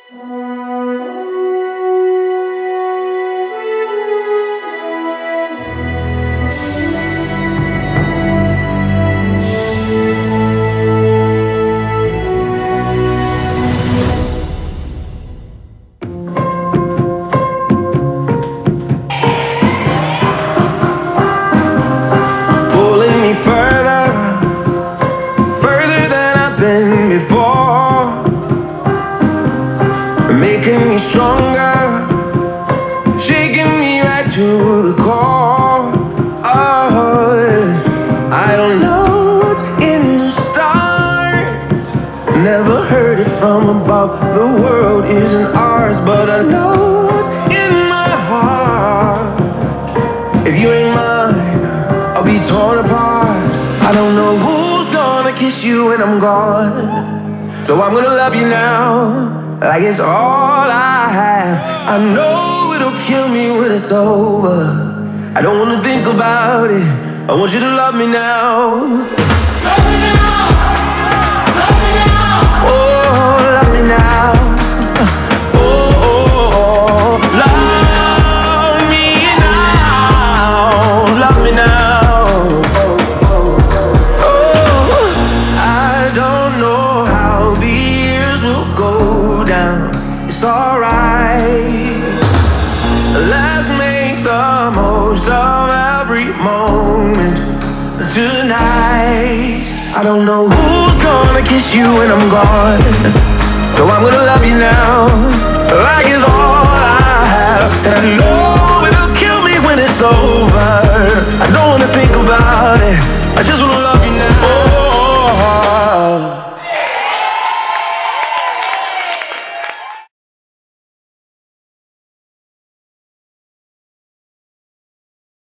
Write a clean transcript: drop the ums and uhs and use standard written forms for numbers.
Making me stronger, shaking me right to the core. Oh, yeah. I don't know what's in the stars, never heard it from above. The world isn't ours, but I know what's in my heart. If you ain't mine, I'll be torn apart. I don't know who's gonna kiss you when I'm gone, so I'm gonna love you now, like it's all I have. I know it'll kill me when it's over. I don't wanna think about it. I want you to love me now. Love me now. Love me now. Oh, love me now. Oh, oh, oh. Love me now. Love me now. Oh, I don't know how the years will go down. It's alright. Let's make the most of every moment tonight. I don't know who's gonna kiss you when I'm gone, so I'm gonna love you now, like it's all I have. And I know it'll kill me when it's over. I don't wanna think about it. I just wanna love you now. Oh.